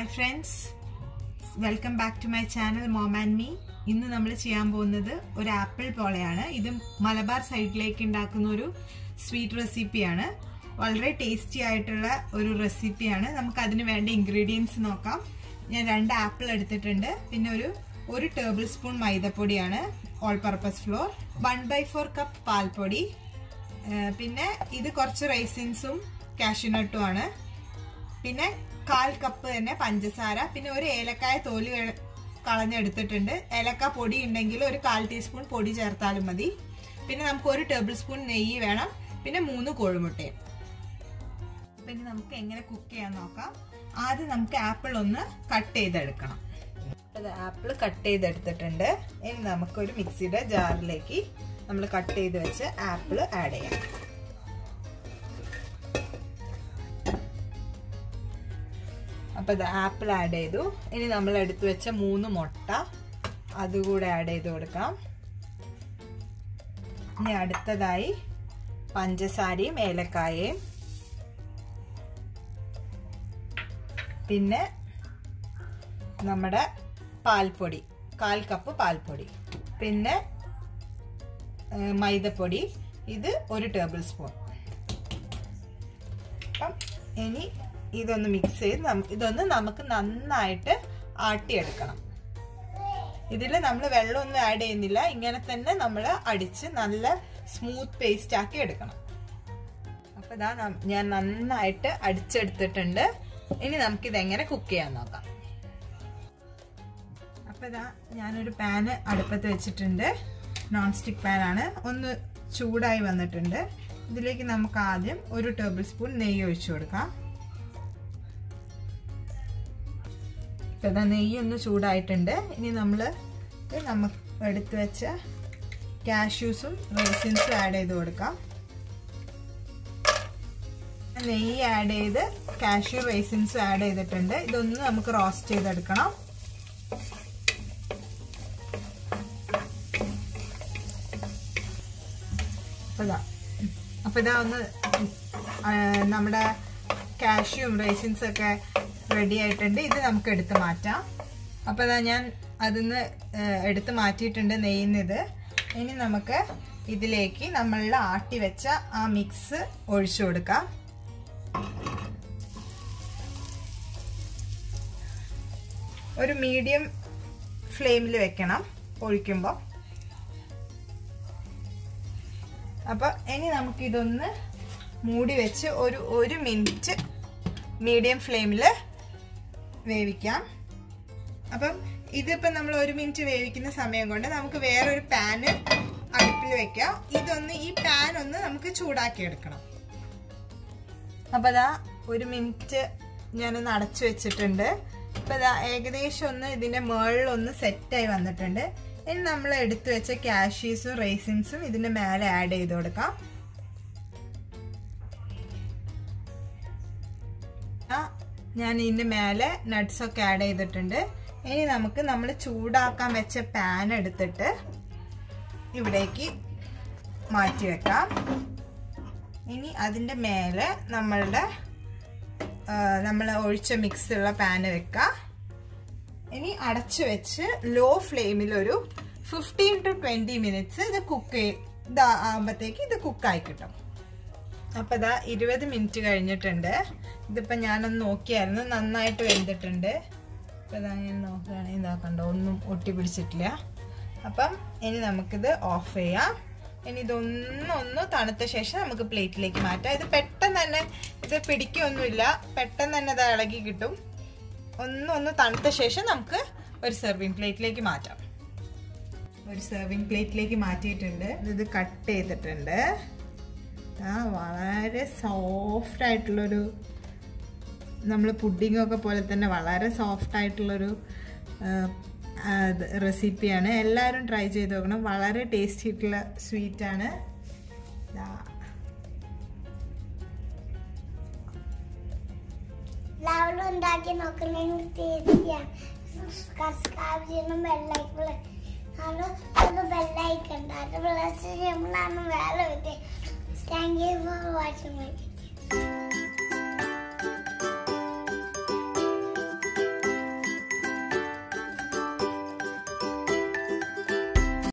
Hi friends, welcome back to my channel MOM&ME. ഇന്ന് നമ്മൾ ചെയ്യാൻ പോകുന്നത് ഒരു ആപ്പിൾ പോളയാണ്. ഇത് മലബാർ സൈഡിലേക്ക് ഉണ്ടാക്കുന്ന ഒരു സ്വീറ്റ് റെസിപ്പിയാണ്. വളരെ ടേസ്റ്റി ആയിട്ടുള്ള ഒരു റെസിപ്പിയാണ്. നമുക്ക് അതിന് വേണ്ട ഇൻഗ്രീഡിയൻസ് നോക്കാം. ഞാൻ 2 ആപ്പിൾ എടുത്തിട്ടുണ്ട്. പിന്നെ ഒരു ടേബിൾ സ്പൂൺ മൈദപ്പൊടിയാണ്, ഓൾ പർപ്പസ് ഫ്ലോർ, 1/4 കപ്പ് പാൽപ്പൊടി, പിന്നെ ഇത് കുറച്ച് റൈസിൻസും കാഷ്യൂനട്ടും ആണ്, പിന്നെ 1/4 കപ്പ് തന്നെ പഞ്ചസാര, പിന്നെ ഒരു ഏലക്കായ തോല് കളഞ്ഞെടുത്തിട്ടുണ്ട്. ഏലക്ക പൊടി ഉണ്ടെങ്കിൽ ഒരു 1/4 ടീസ്പൂൺ പൊടി ചേർത്താലും മതി. പിന്നെ നമുക്ക് 1 ടേബിൾ സ്പൂൺ നെയ്യ് വേണം, പിന്നെ 3 കോഴിമുട്ടയും. പിന്നെ നമുക്ക് എങ്ങനെ കുക്ക് ചെയ്യാൻ നോക്കാം. ആദ്യം നമുക്ക് ആപ്പിൾ ഒന്ന് കട്ട് ചെയ്തെടുക്കണം. അത് ആപ്പിൾ കട്ട് ചെയ്തെടുത്തിട്ടുണ്ട്. ഇനി നമുക്കൊരു മിക്സിയുടെ ജാറിലേക്ക് നമ്മൾ കട്ട് ചെയ്ത് വെച്ച് ആപ്പിൾ ആഡ് ചെയ്യാം. അപ്പോൾ ഇത് ആപ്പിൾ ആഡ് ചെയ്തു. ഇനി നമ്മൾ എടുത്തു വെച്ച 3 മുട്ട അതുകൂടെ ആഡ് ചെയ്ത് കൊടുക്കാം. ഇനി അടുത്തതായി പഞ്ചസാരയും ഏലക്കായയും, പിന്നെ നമ്മുടെ പാൽപ്പൊടി, 1/4 കപ്പ് പാൽപ്പൊടി, പിന്നെ മൈദപ്പൊടി, ഇത് 1 ടേബിൾ സ്പൂൺ. അപ്പം ഇനി ഇതൊന്ന് മിക്സ് ചെയ്ത് ഇതൊന്ന് നമുക്ക് നന്നായിട്ട് ആട്ടിയെടുക്കണം. ഇതിൽ നമ്മൾ വെള്ളമൊന്നും ആഡ് ചെയ്യുന്നില്ല, ഇങ്ങനെ തന്നെ നമ്മൾ അടിച്ച് നല്ല സ്മൂത്ത് പേസ്റ്റ് ആക്കി എടുക്കണം. അപ്പൊ ഇതാ ഞാൻ നന്നായിട്ട് അടിച്ചെടുത്തിട്ടുണ്ട്. ഇനി നമുക്കിത് എങ്ങനെ കുക്ക് ചെയ്യാൻ നോക്കാം. അപ്പൊ ഇതാ ഞാനൊരു പാന് അടുപ്പത്ത് വെച്ചിട്ടുണ്ട്. നോൺ സ്റ്റിക്ക് പാനാണ്. ഒന്ന് ചൂടായി വന്നിട്ടുണ്ട്. ഇതിലേക്ക് നമുക്ക് ആദ്യം 1 ടേബിൾ സ്പൂൺ നെയ്യ് ഒഴിച്ചു കൊടുക്കാം. ഇതാ നെയ്യ് ഒന്ന് ചൂടായിട്ടുണ്ട്. ഇനി നമുക്ക് എടുത്തു വെച്ച കാഷ്യൂസും റൈസിൻസും ആഡ് ചെയ്ത് കൊടുക്കാം. നെയ്യ് ആഡ് ചെയ്ത് കാഷ്യൂ റൈസിൻസും ആഡ് ചെയ്തിട്ടുണ്ട്. ഇതൊന്ന് നമുക്ക് റോസ്റ്റ് ചെയ്തെടുക്കണം. അപ്പൊ ഇതാ ഒന്ന് നമ്മുടെ കാഷ്യൂം റൈസിൻസും ഒക്കെ റെഡി ആയിട്ടുണ്ട്. ഇത് നമുക്ക് എടുത്ത് മാറ്റാം. അപ്പോൾ ഇതാ ഞാൻ അതിന്ന് എടുത്ത് മാറ്റിയിട്ടുണ്ട് നെയ്യുന്നത്. ഇനി നമുക്ക് ഇതിലേക്ക് നമ്മളുടെ ആട്ടി വെച്ച ആ മിക്സ് ഒഴിച്ചു കൊടുക്കാം. ഒരു മീഡിയം ഫ്ലെയിമിൽ വെക്കണം ഒഴിക്കുമ്പോൾ. അപ്പോൾ ഇനി നമുക്കിതൊന്ന് മൂടി വെച്ച് ഒരു മിനിറ്റ് മീഡിയം ഫ്ലെയിമിൽ വേവിക്കാം. അപ്പം ഇതിപ്പോൾ നമ്മൾ 1 മിനിറ്റ് വേവിക്കുന്ന സമയം കൊണ്ട് നമുക്ക് വേറൊരു പാന് അടുപ്പിൽ വെക്കാം. ഈ പാൻ ഒന്ന് നമുക്ക് ചൂടാക്കി എടുക്കണം. അപ്പോൾ അതാ 1 മിനിറ്റ് ഞാനൊന്ന് അടച്ചു വെച്ചിട്ടുണ്ട്. അപ്പോൾ അതാ ഏകദേശം ഒന്ന് ഇതിൻ്റെ മുകളിലൊന്ന് സെറ്റായി വന്നിട്ടുണ്ട്. ഇനി നമ്മൾ എടുത്തു വെച്ച കാഷ്യൂസും റൈസിൻസും ഇതിൻ്റെ മേലെ ആഡ് ചെയ്ത് കൊടുക്കാം. ഞാൻ ഇതിൻ്റെ മേലെ നട്ട്സൊക്കെ ആഡ് ചെയ്തിട്ടുണ്ട്. ഇനി നമുക്ക് നമ്മൾ ചൂടാക്കാൻ വെച്ച പാൻ എടുത്തിട്ട് ഇവിടേക്ക് മാറ്റി വെക്കാം. ഇനി അതിൻ്റെ മേലെ നമ്മൾ ഒഴിച്ച മിക്സ് ഉള്ള പാന് വെക്കാം. ഇനി അടച്ചു വെച്ച് ലോ ഫ്ലെയിമിൽ ഒരു 15 to 20 മിനിറ്റ്സ് ഇത് ആകുമ്പോഴത്തേക്ക് ഇത് കുക്കായി കിട്ടും. അപ്പോൾ ഇതാ 20 മിനിറ്റ് കഴിഞ്ഞിട്ടുണ്ട്. ഇതിപ്പോൾ ഞാനൊന്ന് നോക്കിയായിരുന്നു, നന്നായിട്ട് വെന്തിട്ടുണ്ട്. അപ്പോൾ ഇതാ ഞാൻ നോക്കുകയാണെങ്കിൽ ഇതാക്കണ്ടോ, ഒന്നും ഒട്ടി പിടിച്ചിട്ടില്ല. അപ്പം ഇനി നമുക്കിത് ഓഫ് ചെയ്യാം. ഇനി ഇതൊന്ന് തണുത്ത ശേഷം നമുക്ക് പ്ലേറ്റിലേക്ക് മാറ്റാം. ഇത് പെട്ടെന്ന് തന്നെ ഇത് പിടിക്കൊന്നുമില്ല, പെട്ടെന്ന് തന്നെ ഇത് ഇളകി കിട്ടും. ഒന്ന് തണുത്ത ശേഷം നമുക്ക് ഒരു സെർവിങ് പ്ലേറ്റിലേക്ക് മാറ്റാം. ഒരു സെർവിങ് പ്ലേറ്റിലേക്ക് മാറ്റിയിട്ടുണ്ട്. ഇത് കട്ട് ചെയ്തിട്ടുണ്ട്. വളരെ സോഫ്റ്റ് ആയിട്ടുള്ളൊരു, നമ്മൾ പുഡിങ്ങൊക്കെ പോലെ തന്നെ വളരെ സോഫ്റ്റ് ആയിട്ടുള്ളൊരു റെസിപ്പിയാണ്. എല്ലാവരും ട്രൈ ചെയ്ത് നോക്കണം. വളരെ ടേസ്റ്റി ആയിട്ടുള്ള സ്വീറ്റാണ്. എല്ലാവരും ഉണ്ടാക്കി നോക്കണമെങ്കിൽ ടേസ്റ്റിയാണ്. സബ്സ്ക്രൈബ് ചെയ്യണം, ബെല്ലൈക്കൺ ബെല്ലൈക്കൺ വേറെ. Thank you for watching my video.